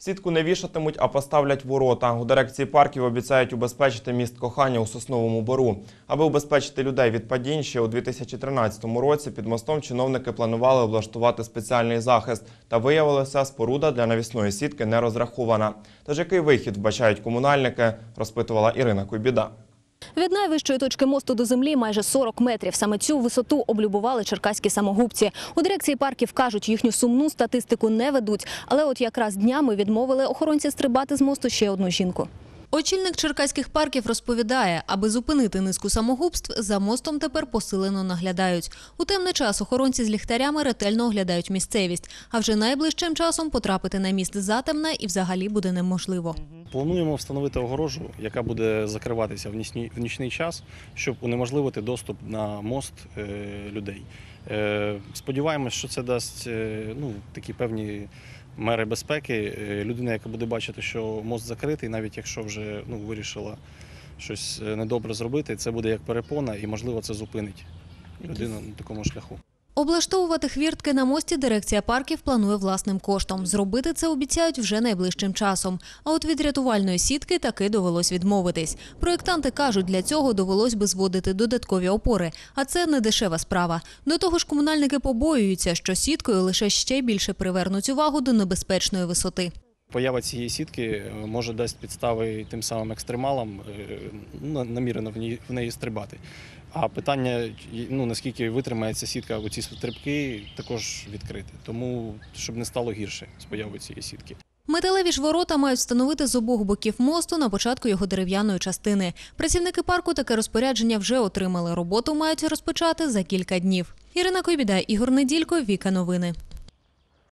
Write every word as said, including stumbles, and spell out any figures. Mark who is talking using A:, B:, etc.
A: Сітку не вішатимуть, а поставлять ворота. У дирекції парків обіцяють убезпечити міст Кохання у Сосновому Бору. Аби убезпечити людей від падінь, ще у дві тисячі тринадцятому році під мостом чиновники планували облаштувати спеціальний захист. Та виявилося, споруда для навісної сітки не розрахована. Тож який вихід вбачають комунальники, розпитувала Ірина Куйбіда.
B: Від найвищої точки мосту до землі майже сорок метрів. Саме цю висоту облюбували черкаські самогубці. У дирекції парків кажуть, їхню сумну статистику не ведуть. Але от якраз днями відмовили охоронці стрибати з мосту ще одну жінку. Очільник черкаських парків розповідає, аби зупинити низку самогубств, за мостом тепер посилено наглядають. У темний час охоронці з ліхтарями ретельно оглядають місцевість. А вже найближчим часом потрапити на міст затемно і взагалі буде неможливо.
C: Плануємо встановити огорожу, яка буде закриватися в нічний, в нічний час, щоб унеможливити доступ на мост е, людей. Е, сподіваємось, що це дасть е, ну, такі певні мери безпеки. Людина, яка буде бачити, що мост закритий, навіть якщо вже ну, вирішила щось недобре зробити, це буде як перепона і, можливо, це зупинить людину на такому шляху.
B: Облаштовувати хвіртки на мості дирекція парків планує власним коштом. Зробити це обіцяють вже найближчим часом. А от від рятувальної сітки таки довелось відмовитись. Проєктанти кажуть, для цього довелось би зводити додаткові опори. А це не дешева справа. До того ж, комунальники побоюються, що сіткою лише ще більше привернуть увагу до небезпечної висоти.
C: Поява цієї сітки може дасть підстави тим самим екстремалам ну, намірено в неї, в неї стрибати. А питання, ну, наскільки витримає ця сітка у ці стрибки, також відкрите. Тому, щоб не стало гірше з появою цієї сітки.
B: Металеві ж ворота мають встановити з обох боків мосту на початку його дерев'яної частини. Працівники парку таке розпорядження вже отримали. Роботу мають розпочати за кілька днів. Ірина Куйбіда, Ігор Неділько, Віка Новини.